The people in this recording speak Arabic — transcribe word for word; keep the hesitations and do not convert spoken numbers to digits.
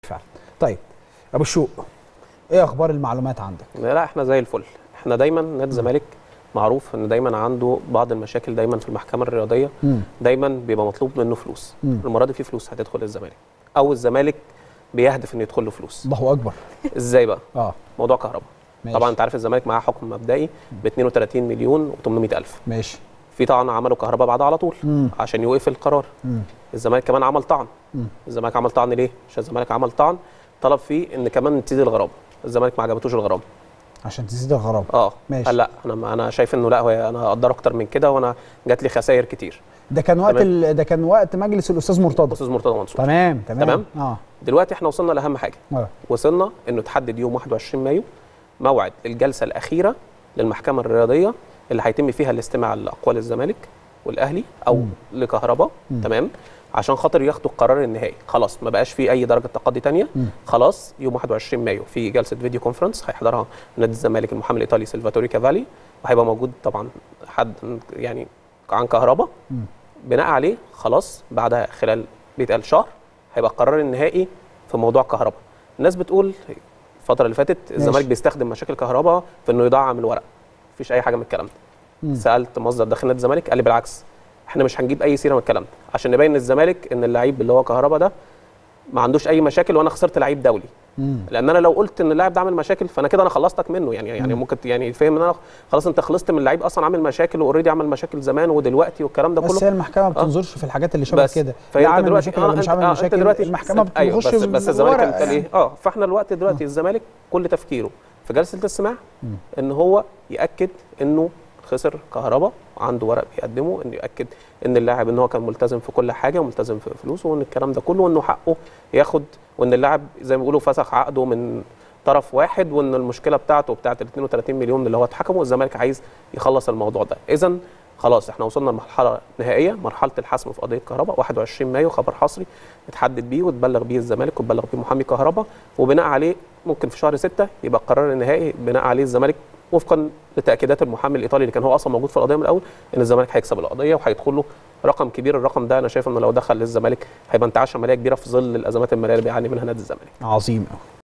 فعلا. طيب ابو الشوق، ايه اخبار المعلومات عندك؟ لا احنا زي الفل. احنا دايما نادي الزمالك معروف ان دايما عنده بعض المشاكل دايما في المحكمه الرياضيه. مم. دايما بيبقى مطلوب منه فلوس. مم. المره دي في فلوس هتدخل للزمالك، او الزمالك بيهدف ان يدخل له فلوس. الله اكبر. ازاي بقى؟ اه موضوع كهرباء. طبعا انت عارف الزمالك معاه حكم مبدئي ب اتنين وتلاتين مليون وتمنمية الف. ماشي. في طعن عملوا كهرباء بعدها على طول. مم. عشان يوقف القرار. مم. الزمالك كمان عمل طعن. مم. الزمالك عمل طعن ليه؟ عشان الزمالك عمل طعن طلب فيه ان كمان تزيد الغرامه. الزمالك ما عجبتوش الغرامه. عشان تزيد الغرامه. اه ماشي. قال لا انا انا شايف انه لا، هو انا اقدر اكتر من كده، وانا جات لي خسائر كتير. ده كان وقت ال... ده كان وقت مجلس الاستاذ مرتضى. الاستاذ مرتضى منصور. تمام تمام تمام. اه دلوقتي احنا وصلنا لاهم حاجه. اه وصلنا انه تحدد يوم واحد وعشرين مايو موعد الجلسه الاخيره للمحكمه الرياضيه اللي هيتم فيها الاستماع لاقوال الزمالك والاهلي او مم. لكهرباء. تمام. عشان خاطر ياخدوا القرار النهائي. خلاص ما بقاش في اي درجه تقاضي ثانيه. خلاص يوم واحد وعشرين مايو في جلسه فيديو كونفرنس هيحضرها نادي الزمالك المحامي الايطالي سيلفاتوري كافالي، وهيبقى موجود طبعا حد يعني عن كهرباء. بناء عليه خلاص بعدها خلال بيتقال شهر هيبقى القرار النهائي في موضوع كهرباء. الناس بتقول الفتره اللي فاتت الزمالك بيستخدم مشاكل كهرباء في انه يدعم الورق. مفيش اي حاجه من الكلام ده. سالت مصدر داخل نادي الزمالك قال لي بالعكس، احنا مش هنجيب اي سيره من الكلام ده عشان نبين للزمالك ان اللعيب اللي هو كهرباء ده ما عندوش اي مشاكل وانا خسرت لعيب دولي. مم. لان انا لو قلت ان اللاعب ده عامل مشاكل فانا كده انا خلصتك منه. يعني يعني ممكن يعني فاهم ان انا خلاص انت خلصت من اللعيب اصلا عامل مشاكل واوريدي عمل مشاكل زمان ودلوقتي والكلام ده كله. بس هي المحكمه ما بتنظرش آه. في الحاجات اللي شبه كده. فانت عامل دلوقتي مشاكل ولا مش عامل آه مشاكل. دلوقتي المحكمه بتخش أيوة بس, بس الزمالك قال يعني. ايه؟ اه فاحنا دلوقتي دلوقتي الزمالك كل تفكيره في جلسه الاستماع ان هو ياكد انه خسر كهرباء وعنده ورق بيقدمه انه ياكد ان اللاعب ان هو كان ملتزم في كل حاجه وملتزم في فلوسه وان الكلام ده كله وانه حقه ياخد، وان اللاعب زي ما بيقولوا فسخ عقده من طرف واحد، وان المشكله بتاعته بتاعت ال اتنين وتلاتين مليون اللي هو اتحكموا الزمالك عايز يخلص الموضوع ده. اذا خلاص احنا وصلنا لمرحله نهائيه، مرحله الحسم في قضيه كهرباء. واحد وعشرين مايو خبر حصري اتحدد بيه وتبلغ بيه الزمالك وتبلغ بيه محامي كهرباء، وبناء عليه ممكن في شهر ستة يبقى القرار النهائي بناء عليه الزمالك وفقا لتاكيدات المحامي الايطالي اللي كان هو اصلا موجود في القضيه من الاول ان الزمالك هيكسب القضيه وهيدخل له رقم كبير. الرقم ده انا شايف انه لو دخل للزمالك هيبقى انتعاش عمليه كبيره في ظل الازمات الماليه اللي بيعاني منها نادي الزمالك. عظيم قوي.